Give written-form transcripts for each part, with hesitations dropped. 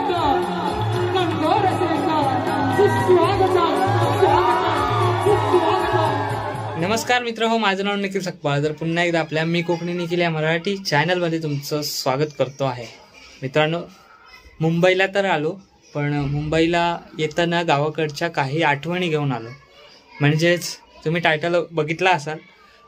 नमस्कार मित्र हो, माझं नाव निखिल सकपाळ. तर पुन्हा एकदा आपल्या मी कोकणी निखिल या मराठी चॅनलमध्ये तुमचं स्वागत करतो आहे. मित्रांनो, मुंबईला तर आलो, पण मुंबईला येताना गावाकडच्या काही आठवणी घेऊन आलो. म्हणजेच तुम्ही टायटल बघितला असाल,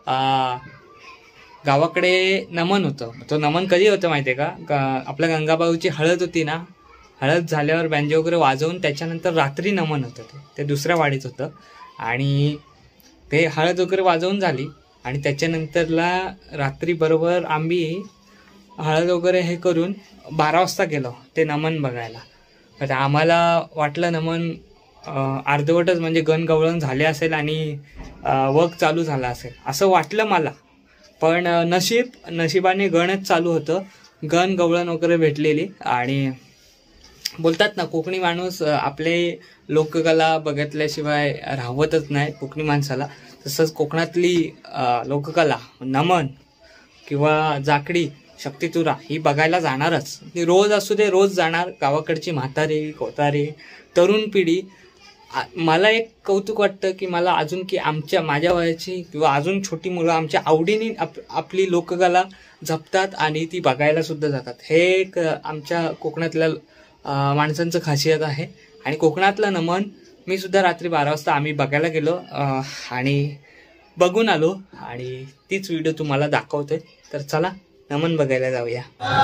गावाकडे नमन होतं. तो नमन कधी होतं माहिती आहे का? आपल्या गंगाबाऊची हळद होती ना, हळद झाल्यावर बँजो वगैरे वाजवून त्याच्यानंतर रात्री नमन होतं. ते दुसऱ्या वाडीत होतं आणि ते हळद वगैरे वाजवून झाली आणि त्याच्यानंतरला रात्री बरोबर आम्ही हळद वगैरे हे करून 12 वाजता गेलो ते नमन बघायला. तर आम्हाला वाटलं नमन अर्धवटच म्हणजे गणगवळण झाले असेल आणि वर्क चालू झाला असेल असं वाटलं मला. पण नशिबाने गणच चालू होतं, गणगवळण वगैरे भेटलेली. आणि बोलतात ना, कोकणी माणूस आपले लोककला बघितल्याशिवाय राहवतच नाही कोकणी माणसाला. तसंच कोकणातली लोककला नमन किंवा जाकडी शक्तितुरा ही बघायला जाणारच. ती रोज असू दे, रोज जाणार. गावाकडची म्हातारी कोतारी तरुण पिढी. मला एक कौतुक वाटतं की मला अजून की माझ्या वयाची किंवा अजून छोटी मुलं आमच्या आवडीने आपली लोककला जपतात आणि ती बघायला सुद्धा जातात. हे एक आमच्या कोकणातल्या माणसांचं खासियत आहे. आणि कोकणातलं नमन मी सुद्धा रात्री 12 वाजता आम्ही बघायला गेलो आणि बघून आलो आणि तीच व्हिडिओ तुम्हाला दाखवतोय. तर चला नमन बघायला जाऊया.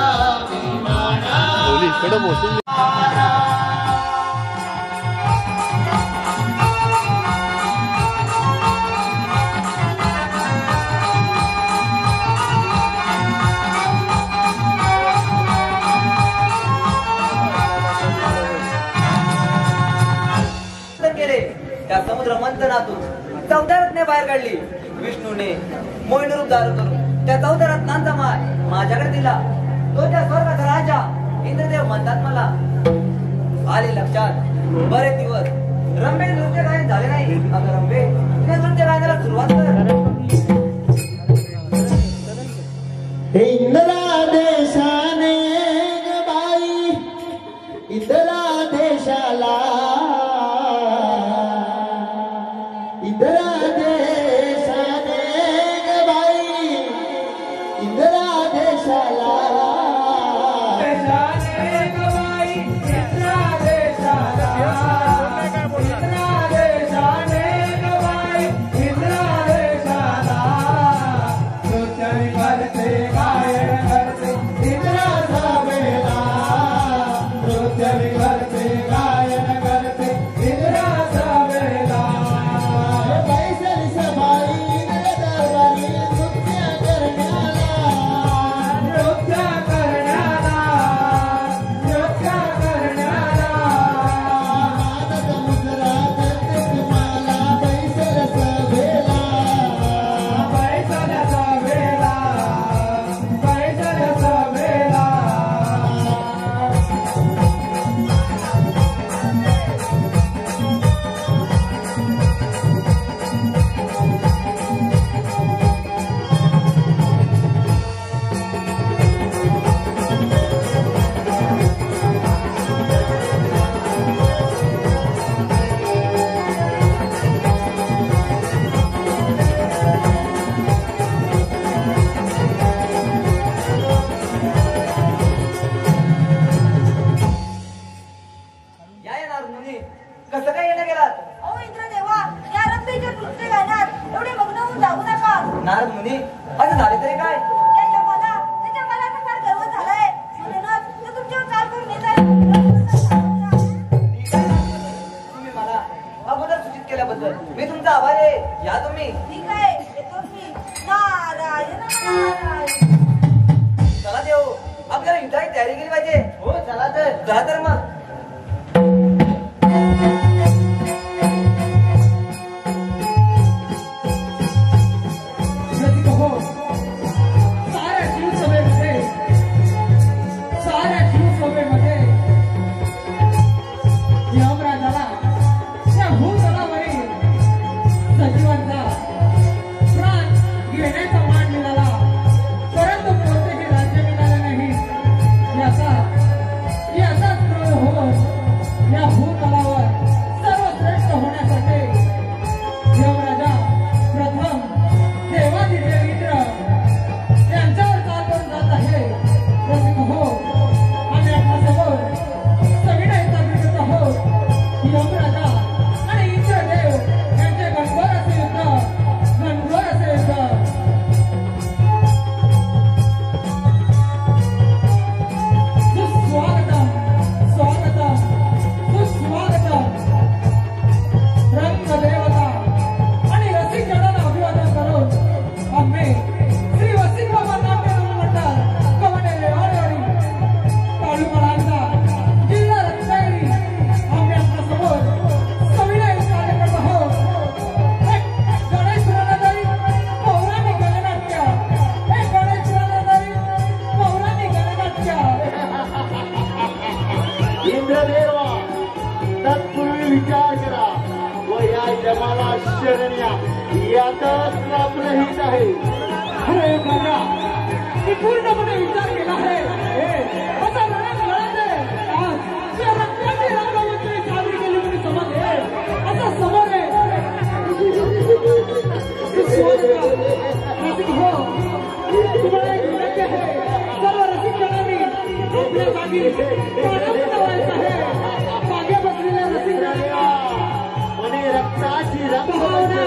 त्या समुद्र मंथनातून 14 रत्ने बाहेर काढली विष्णूने मोहिनी रूप धारण करून. त्या 14 रत्नांचा माल माझ्याकडे दिला. तो त्या स्वर्गाचा राजा इंद्रदेव म्हणतात मला. आले लक्षात बरेच दिवस रंबे नृत्य गायन झाले नाही. अगं रंबे, त्या नृत्य गायनाला सुरुवात कर. हे इंद्रा देशाने ग बाई, इंद्रा देशाला, इंद्रा देशाने ग बाई, इंद्रा देशाला, देशाने ग बाई, इंद्रा देशाला, इंद्रा देशाने ग बाई, इंद्रा देशाला. नृत्य करते गायन करते इंद्राचा वेळा, नृत्य करते गायन करते इंद्राचा वेळा. कसं काय येणं गेलात? ओ इंद्रदेवा, या रंबेच्या नृत्य गायनात एवढे मग्न होऊन जाऊ नका. नारद मुनी, असं झाले तरी काय? त्याच्या मनाचा फार गर्व झालाय. म्हणूनच तो तुमच्यावर चाल करून येत आहे. तुम्ही मला अगोदर सूचित केल्याबद्दल मी तुमचा आभारी आहे. या तुम्ही. ठीक आहे, येतोच मी. नारायण नारायण. चला देऊ, आपल्याला युद्धाची तयारी केली पाहिजे. हो चला तर मग. परंतु कोणतेही राज्य मिळालं नाही. याचा तत्पूर्वी विचार करा व या यमाला शरण या. यातच आपलं हित आहे. अरे बाबा, मी पूर्णपणे विचार केला आहे. आता लढत लढते आज या रक्ताची रंगवंती साजरी केली म्हणून समज आहे. आता समोर आहे रसिक हो, तुम्हाला एक विनंती आहे. सर्व रसिक जणांनी आपल्या जागी प्राणांत व्हायचं आहे. मागे बसलेल्या रसिक जणांना म्हणे रक्ताची रंगवंती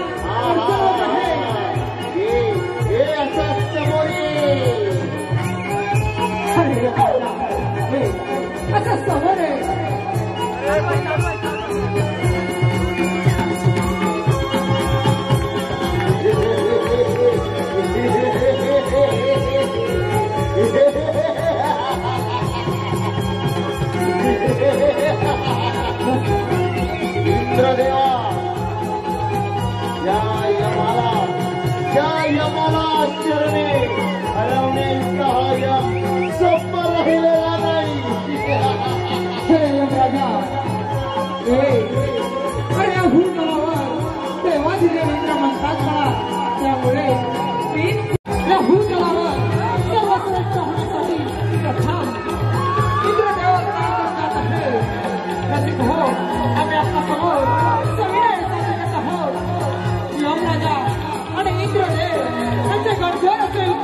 हे असं समोर असं समोर आहे. इंद्रदेवा या यमाला शरणे हरवणे इतका हा यम सोपा राहिलेला नाही. हे यमराजा, अरे या भूतलावर देवाची देवेंद्र म्हणतात मला. त्यामुळे मी या भूतलावर सर्वश्रेष्ठ होण्यासाठी प्रथम इंद्रदेवाला काय करतात आहे. रसिक हो, आम्ही आपल्या समोर सविनय सांगत आहोत. यमराजा आणि इंद्रदेव त्यांचे गणगोर असेल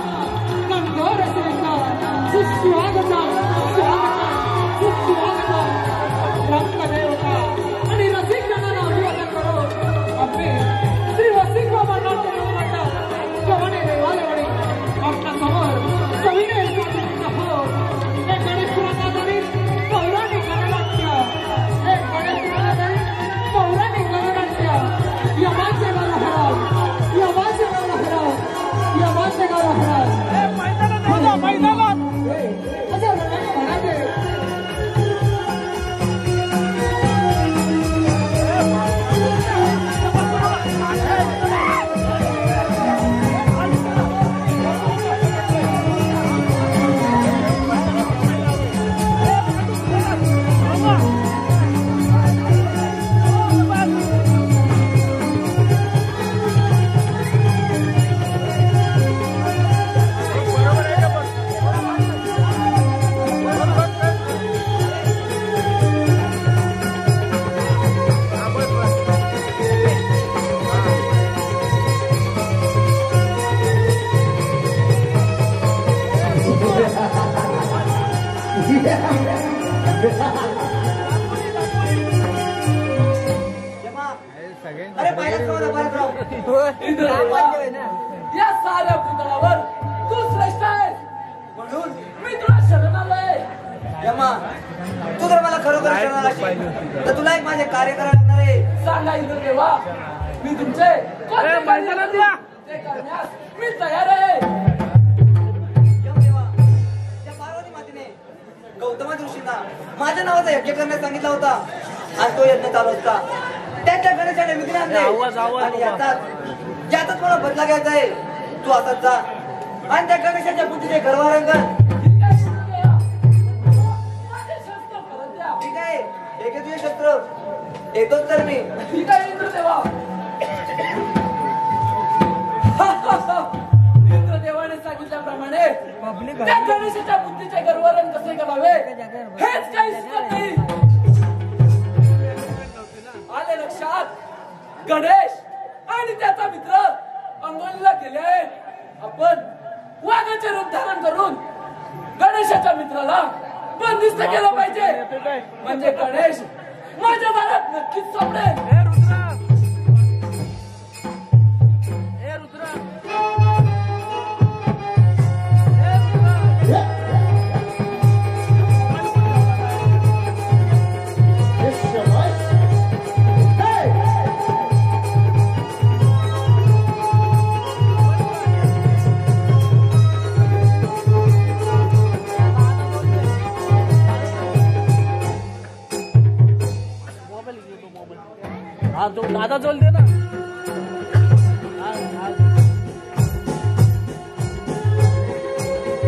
सुस्वागतम सुस्वागतम रंगदेवता आणि रसिक जणांना अभिवादन करून आम्ही श्री रसिक बाबा नाट्यमंडळ कवणे देवालयाने आपल्या समोर सविनय सांगत आहोत. हे गणेश पुराणातील पौराणिक गणनाट्य, हे गणेश पुराणातील पौराणिक गणनाट्य यमाचे गणहराव, यमाचे गणहराव, यमाचे गणहराव. असं रंगाने म्हणाले. अरे पाहिलं का भारतराव? या साऱ्या पुतळावर तू श्रेष्ठ आहेस म्हणून मी तुला शरण आलोय. यमा, तू जर मला खरोखर शरण आलास तर तुला एक माझे कार्य करायला लागणार आहे. सांगा इंद्रदेवा, मी तुमचे कोणते कार्य ते करण्यास मी तयार आहे. यमदेवा, त्या पार्वती मातेने गौतम ऋषींना माझ्या नावाचा यज्ञ करण्यास सांगितला होता आणि तो यज्ञ चालू असता त्याच्या गणेशाने विघ्न आणले आणि यातच मला बदला घ्यायचा आहे. तू आताच जा आणि त्या गणेशाच्या बुद्धीचे गर्वारंगण. ठीक आहे, एक तुझे शस्त्र येतोच तर मी. ठीक आहे इंद्रदेवा. इंद्रदेवाने सांगितल्याप्रमाणे त्या गणेशाच्या बुद्धीचे गर्वरण कसे करावे हेच काही सुचत नाही. आले लक्षात, गणेश आणि त्याचा मित्र अंगोलीला गेले आहेत. आपण वाघाचे रूप धारण करून गणेशाच्या मित्राला बंदिस्त केलं पाहिजे. म्हणजे गणेश माझ्या दारात नक्कीच सापडेल. तो दादा जोल दे ना.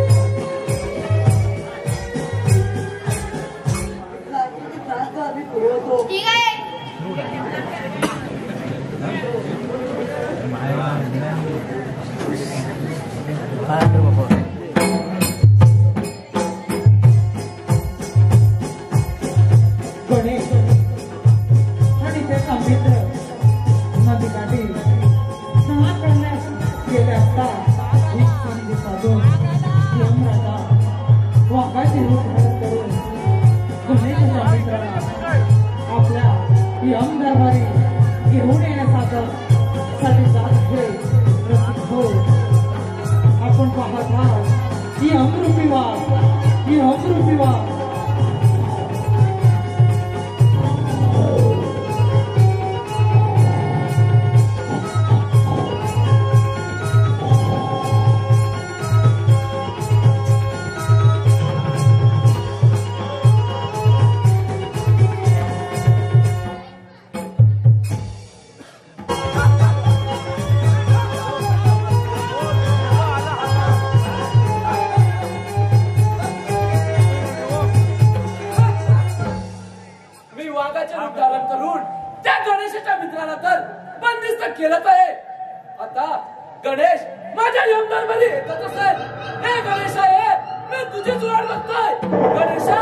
त्रास रूप धारण करून गणेशाच्या मित्रांना आपल्या यम दरबारी घेऊन येण्यासाठी जात आहे. रसिक हो, आपण पाहत आहात ही अमृती वाघ केलं आहे. आता गणेश माझ्या यमदरबारी येतच असेल. हे गणेश आहे, मी तुझीच वाट बघतोय. गणेशा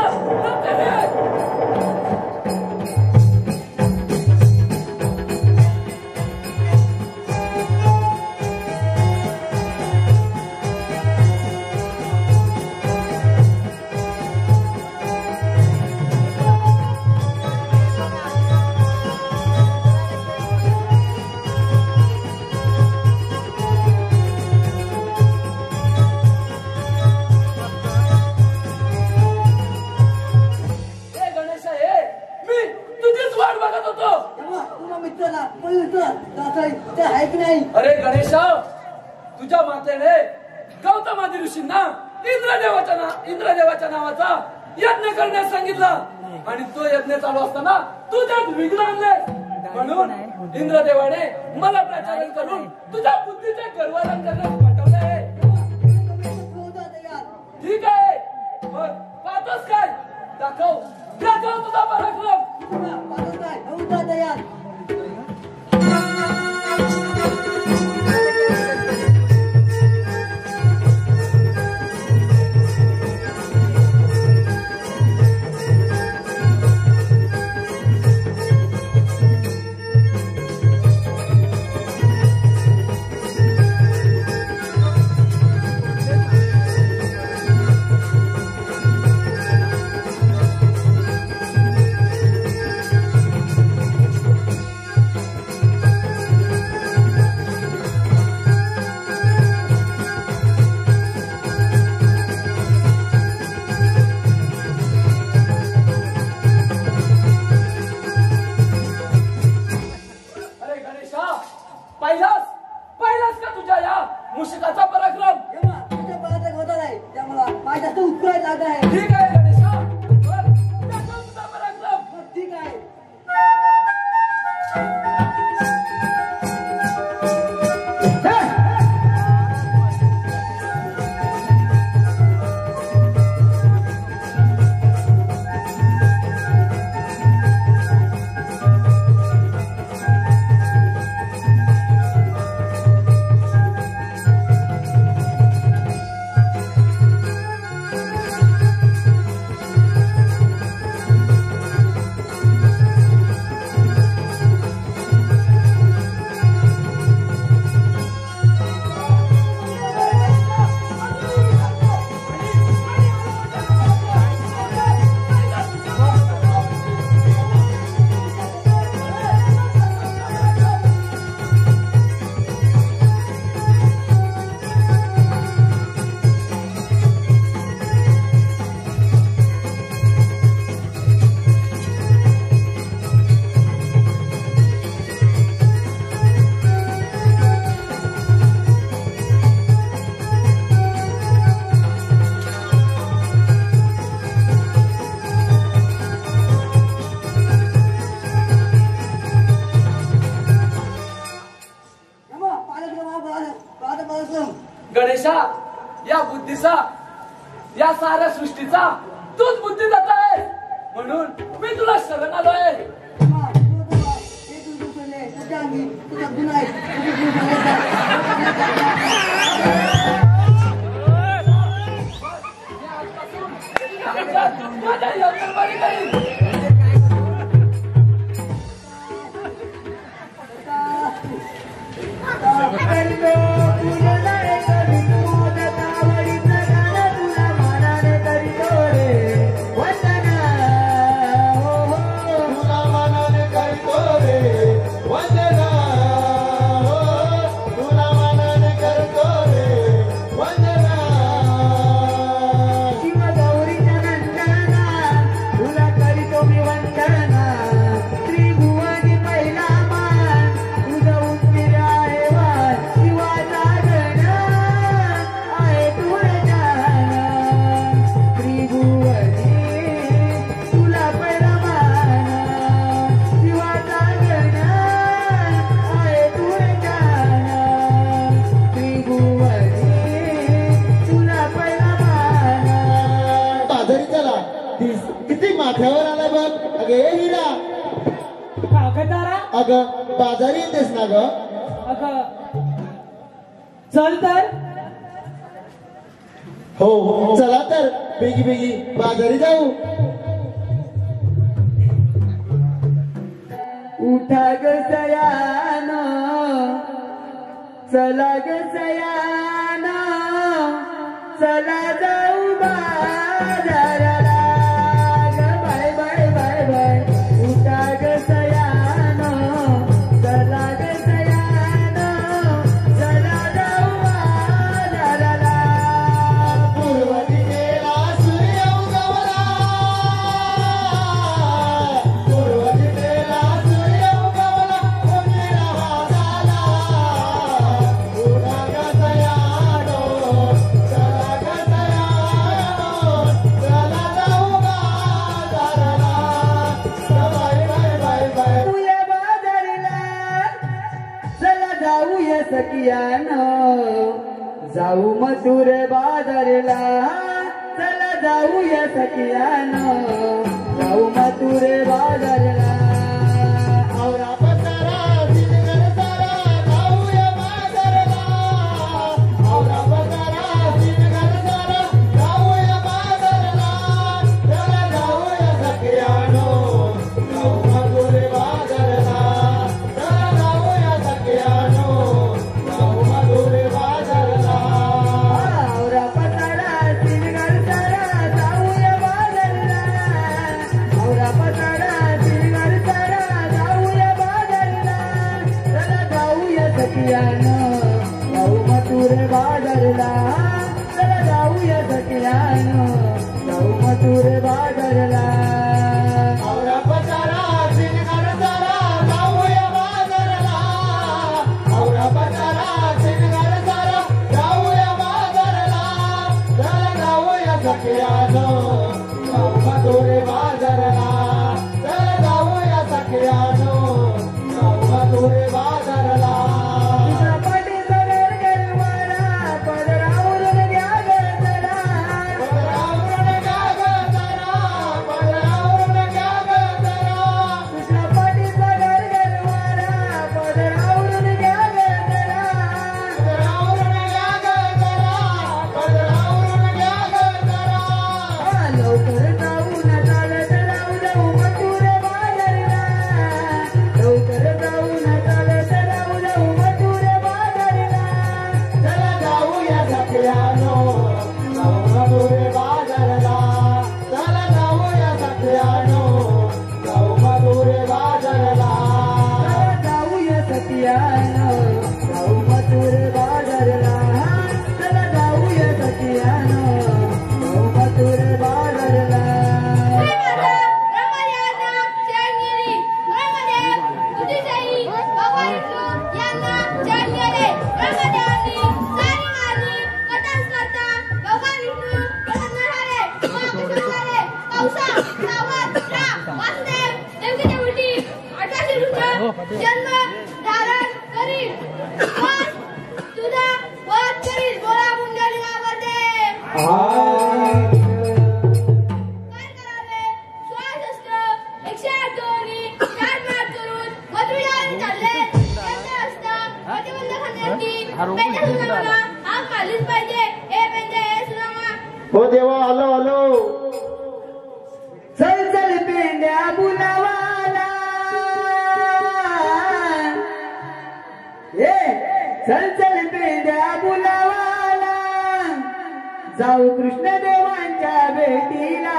अरे गणेशा, तुझ्या मातेने गौतमादी ऋषींना इंद्रदेवाच्या नावाचा यज्ञ करण्यास सांगितला आणि तो यज्ञ चालू असताना तू त्यात विघ्न आणले. म्हणून इंद्रदेवाने मला प्रचारण करून तुझ्या बुद्धीचे गर्वालन करण्यास पाठवले. ठीक आहे, मग पाहतोस काय? दाखव तुझा पराक्रम. पाहिलास का तुझ्या या मुशिकाचा पराक्रम? तुझ्या पराक्रम होता नाही, त्यामुळे माझ्या जास्त उत्कृष्ट लागत आहे. ठीक आहे गणेशा, तुझा पराक्रम. ठीक आहे. गणेशा, या बुद्धीचा, या साऱ्या सृष्टीचा तूच बुद्धिदाता आहे. म्हणून मी तुला शरण आलोय. माझ्या यंत्रमारी करीन. तुला बाजारी चला. किती माथ्यावर आलाय बघ. अगं ए हिरा, कागदारा अगं बाजारी येतेस ना ग? अगं चल तर. हो चला तर बेगी बेगी बाजारी जाऊ. उठा ग सयान, चला ग सयान, चला जाऊ बाजाराला ग. Bye bye bye bye. उठा ग सयान, चला ग सयान, चला जाऊ बाजाराला. पूर्व दिशेला सूर्य उगवला, पूर्व दिशेला सूर्य उगवला, उंबीला हा झाला. उठा ग सयानो, चला ग सयानो, चला जाऊ बाजाराला. Bye bye bye bye. जाऊया बाजारीला, चला जाऊया सखियानो, जाऊ मथुर बाजारीला, चला जाऊया सखियानो, जाऊ मथुर बाजारीला. औरा पसारा सिंगर सारा जाऊया बाजाराला. औरा पसारा सिंगर सारा जाऊया बाजाराला. चला जाऊया सखियानो, जाऊ मथुर बाजाराला. चला जाऊया सखियानो, जाऊ मथुर बाजाराला. औरा पसारा सिंगर सारा जाऊया बाजारीला, औरा पसारा सिंगर सारा जाऊया बाजारीला, चला जाऊया सखियानो, जाऊ मथुर बाजारला, चला जाऊया सखियानो, जाऊ मथुर बाजारला. औरा पसारा सिंगर सारा जाऊया बाजाराला. औरा पसारा सिंगर सारा जाऊया बाजाराला. चला जाऊया सखियानो, जाऊ मथुर बाजाराला. चला जाऊया सखियानो, जाऊ मथुर बाजाराला. चित्रपटी सगर गरवाला, पदरावरून घ्या ग जरा. पदरावरून घ्या ग जरा, पदरावरून घ्या ग जरा. चित्रपटी सगर गरवाला, पदरावरून घ्या ग जरा. पदरावरून घ्या ग जरा, पदरावरून घ्या ग जरा. लवकर जाऊ न चालत राहू जाऊ मथुर बाजारला, लवकर जाऊ न चालत राहू जाऊ मथुर बाजारला. चला जाऊया सखियानो, जाऊ मथुर बाजाराला. चला जाऊया सखियानो, जाऊ मथुर बाजाराला. चला जाऊया सखियानो, जाऊ मथुर बाजारला. चला जाऊया सखियानो, जाऊ मथुर बाजारला. जन्म धारण करील, तुझा वध करील. बोला मुंजली वावरते. काय करावे? स्वाशस्त्र 108 दोरी 4 मार करून मथुरेला चालले. त्यांचे असता प्रतिबंधकांवरती पेंड्या सुनामाला हाक मारलीच पाहिजे. हे पेंड्या हे सुनामा. हो देवा, आलो आलो. चल चल पेंड्या बुलावाला, चल चल पेंड्या बुलावाला, जाऊ कृष्णदेवांच्या भेटीला.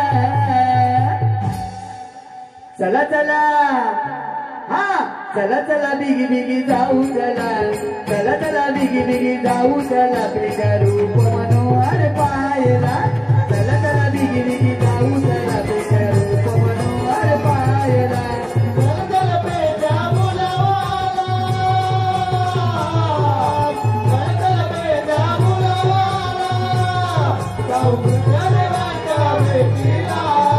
चला चला, हा चला चला बिगी बिगी जाऊ चला, चला चला बिगी बिगी जाऊ चला. पेंड्या रूप मनोहर पाहायला, चला चला बिगी बिगी जाऊ चला. पेंड्या रूप मनोहर पाहायला. चल चल पेंड्या बुलावाला, चल चल पेंड्या बुलावाला, जाऊ कृष्णदेवांच्या भेटीला.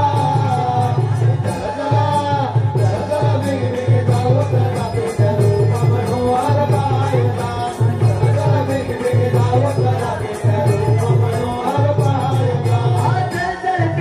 चला चला, चला चला बिगी बिगी जाऊ चला. पेंड्या रूप मनोहर पाहायला. चला चला बिगी बिगी जाऊ चला. पेंड्या रूप मनोहर पाहायला. चल चल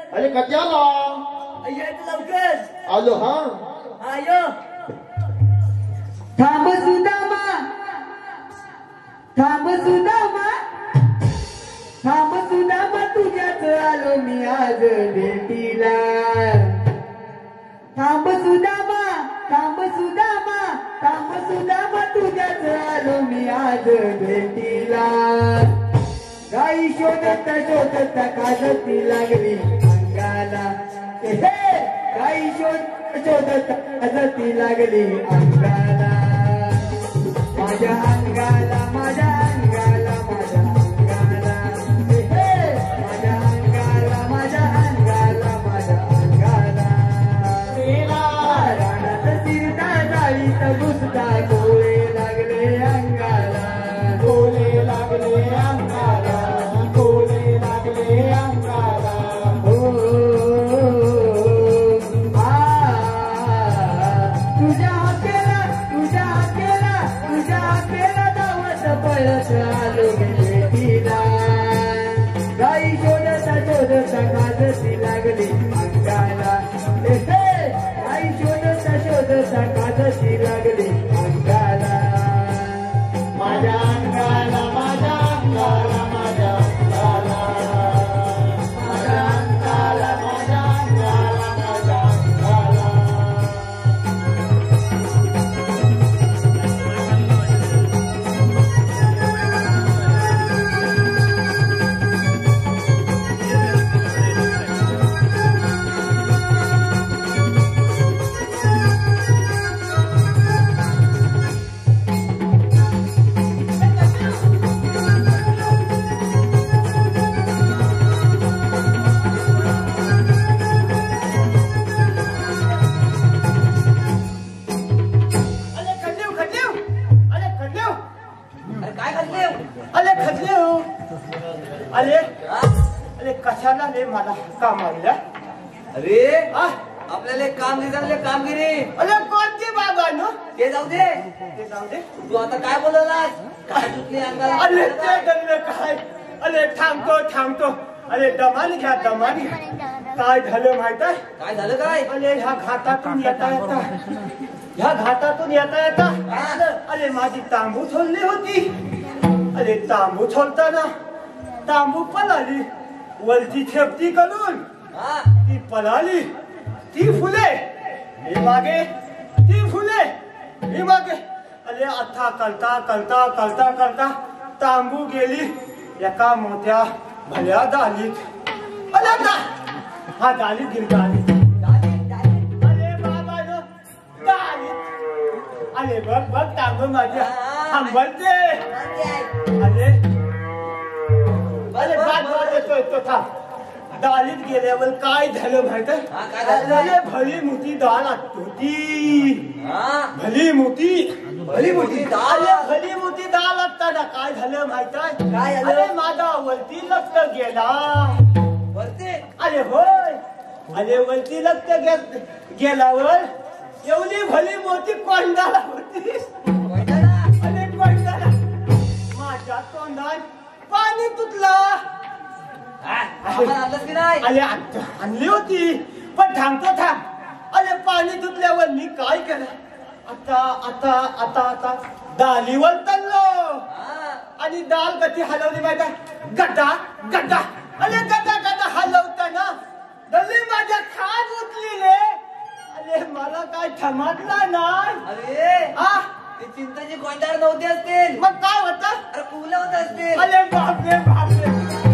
अरे कशाला यायचं लवकर. आलो हा. आयो. थांब सुदामा, थांब सुदामा, थांब सुदामा, तुझ्याच आलो मी आज भेटीला. थांब सुदामा, थांब सुदामा, थांब सुदामा, तुझ्याच आलो मी आज भेटीला. गाई शोधत शोधत काजती लागली अंगाला. गाई शोधत काजती लागली अंगाला. माझ्या अंगाला, माझ्या अंगाला, माझ्या अंगाला. माझ्या अंगाला, माझ्या अंगाला, माझ्या अंगाला. रानात शिरता जाळीत घुसता गोळे लागले अंगाला. गोळे लागले अंगाला, गोळे लागले अंगाला. तुझ्या हाकेला, तुझ्या हाकेला, तुझ्या हाकेला धावत पळत आलो मी भेटीला. गाई शोधता शोधता काजती लागली अंगाला. गाई शोधता शोधता काजती लागली अंगाला. माझ्या अंगाला, माझ्या अंगाला, माझ्या अंगाला. माझ्या अंगाला, माझ्या अंगाला, माझ्या अंगाला. अरे काय करते? अरे खजले हो. अरे अरे कशाला रे मला काम आलं. अरे आपल्याला एक कामगिरी चांगले कामगिरी. अरे कोणती बाबा नो. ते जाऊ दे. ते जाऊ दे. तू आता काय बोललास? काय चुकली अंगाला? अरे ते दल्ल काय. अरे थांबतो थांबतो. अरे दमाने घ्या, दमाने घ्या. काय झालं माहित आहे? काय झालं काय? अरे ह्या घाटातून येता येता, ह्या घाटातून येता येता अरे माझी तांबू छोलली होती. अरे तांबू छोलताना तांबू पळाली. वरची ठेपटी करून हा ती पळाली. ती फुले मी मागे, ती फुले मी मागे. अरे आता कळता कळता कळता कळता तांबू गेली एका मोठ्या भल्या दालीत. अरे आता हा दालीत गेली, दालीत. अरे बाबा नो, दालीत. अरे बघ बघ तांबू माझ्या थांबते. अरे अरे बाद येतोय तो थांब. दालीत गेल्यावर काय झालं माहित आहे? काय झालं? अरे भली मोठी डाळ होती. हा भली मोठी, भली मोठी डाळ. अरे भली मोठी डाळ असताना काय झालं माहित आहे? काय झालं? अरे माझा वरती लक्ष गेला. वरती अरे होय. अरे वरती लक्ष गेल्यावर एवढी भली मोठी कोंडाला होती. अरे कोंडाला माझ्या तोंडात पाणी तुटलं. आपण आणलंच की नाही? अरे आणली होती पण थांबतो थांब. अरे पाणी तुटल्यावर मी काय केलं? आता आता आता आता डालीवर तळलो. हा आणि डाल कशी हलवली माहिती आहे? गड्डा गड्डा. अरे गड्डा गड्डा हलवताना डल्ली माझ्या खान उठलेले. अरे मला काय थमाटला नाही. अरे हा ते चिंताची कोंडार नव्हते असतील. मग काय होतं? अरे कुलं होत असतील. अरे बापरे बापरे.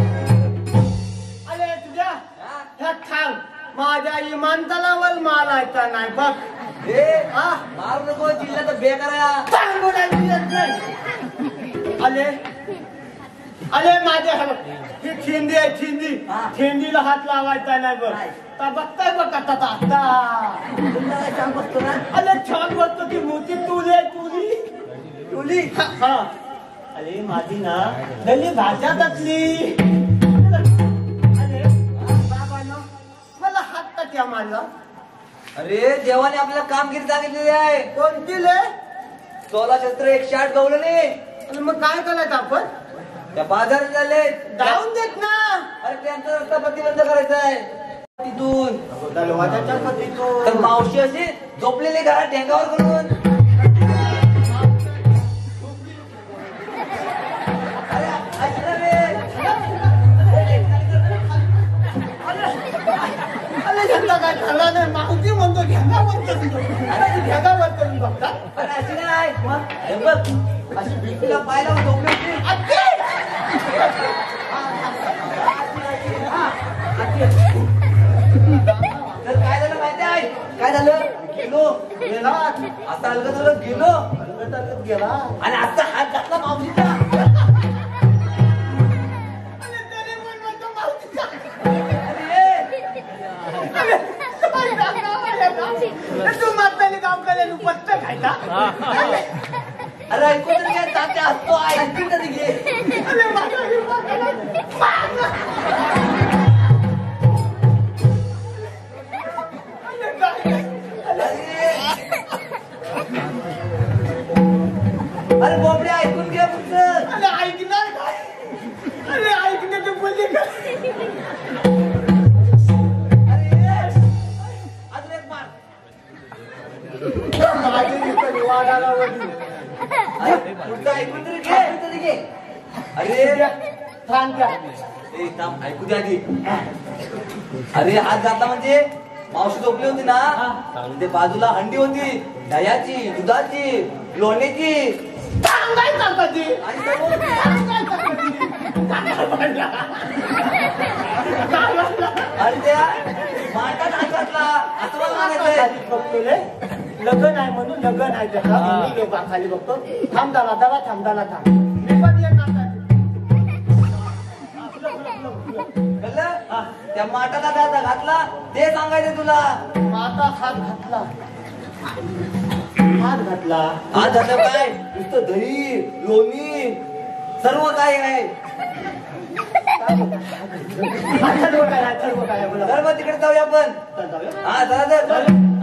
अरे तुझ्या हा? ह्या थांब. माझ्या इमानतलावर मारायचा नाही बघ. ए हा मारू नको, जिल्हा तर बेकरा. अरे अरे माझ्या ही थिंडी आहे थिंडी. हा. थिंडीला हात लावायचा नाही बघ. नाही. तर बघताय बघ आता आता. तुला काय छान बसतो ना? अरे छान बघतो की मोठी तुले तुली तुली हा. अरे माझी ना दली भाषा घातली. अरे बाबांनो मला हात का क्या मारला? अरे देवाने आपल्याला कामगिरी सांगितलेली आहे. कोणती ले? 16 शस्त्र 108 गवळणी. आणि मग काय करायचं आपण? त्या बाजारात झाले जाऊन देत ना. अरे त्यांचा रस्ता प्रतिबंध करायचा आहे. तिथून दरवाजाच्या पत्तीतून. तर मावशी अशी झोपलेली घरात ढेंगावर करून. अरे ऐक ना रे. अरे झंडा काय ठरला नाही. मावशी म्हणतो घेंगावर करून. अरे घेंगावर करून बघता. अरे अशी नाही मग हे बघ अशी बिलकुल पायला झोपली होती. तर काय झालं माहिती आहे काय झालं गेलो गेला. आता अलगद अलगद गेलो अलगद गेला. आणि आता हात घातला मावशीचा. आणि त्याने पण म्हणतो मावशीचा. अरे तू मागताली गावकऱ्याला पत्ता खायचा. अरे ऐकून तरी घे तात्या हसतो ऐकून तरी घे. अरे माझा हिरवा कलर. अरे बोबडे ऐकून घे फक्त. अरे ऐकणार काय. अरे ऐकणार ते बोलले काय. अरे अजून एक मार. माझी रिपणी वाढायला वळली. अरे पुढचं ऐकून तरी घे. अरे थांब का. ए थांब ऐकू दे आधी. अरे हात घातला म्हणजे मावशी झोपली होती ना ते बाजूला हंडी होती दह्याची दुधाची लोण्याची काय करता ती. आणि समोर आणि त्या माठात हात घातला असं मला म्हणायचंय. खाली बघतो रे. लग्न आहे म्हणून लग्न आहे त्याचा. मी लोका खाली बघतो. थांब दादा थांब. मी पण येणार नाही. कळलं? त्या माठाला हात घातला ते सांगायचं तुला. माता हात घातला. हात घातलं काय नुसतं दही लोणी सर्व काय आहे. सर्व काय बोला. तर मग तिकडे जाऊया आपण. जाऊया. हा चला तर.